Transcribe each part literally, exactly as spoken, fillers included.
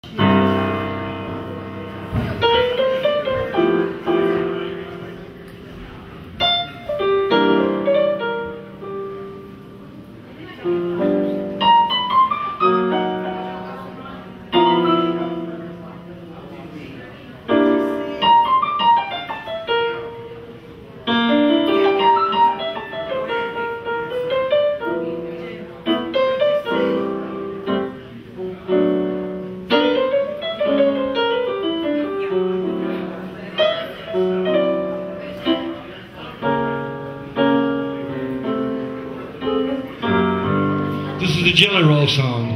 This is the Jelly Roll song.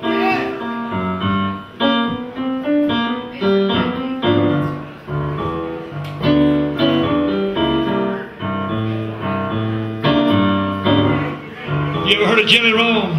You ever heard of Jelly Roll?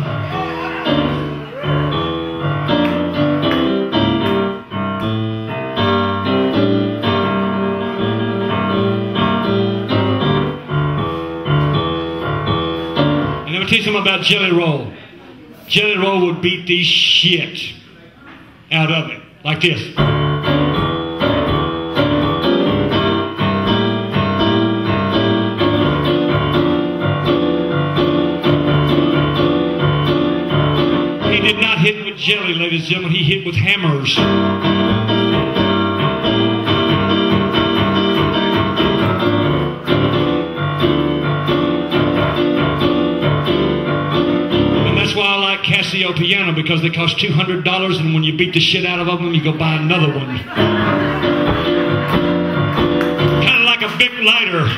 And let me tell you something about Jelly Roll. Jelly Roll would beat the shit out of it, like this. He did not hit with jelly, ladies and gentlemen. He hit with hammers. Casio piano, because they cost two hundred dollars, and when you beat the shit out of them, you go buy another one. Kind of like a big lighter.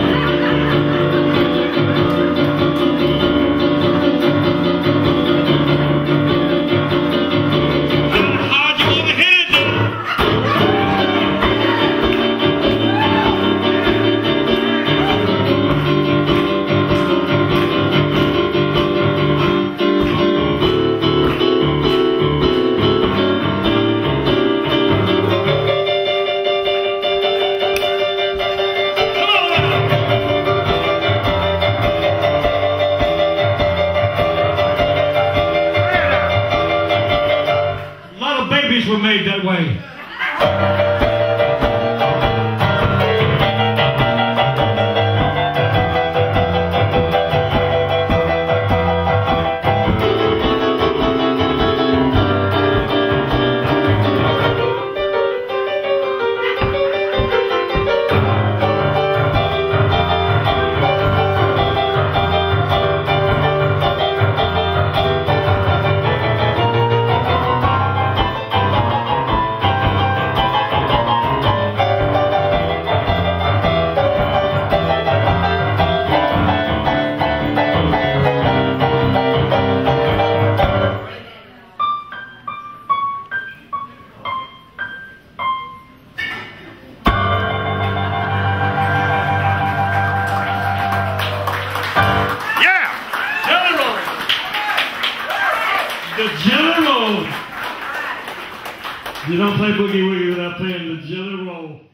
Were made that way. The Jelly Roll. You don't play Boogie Woogie without playing the Jelly Roll.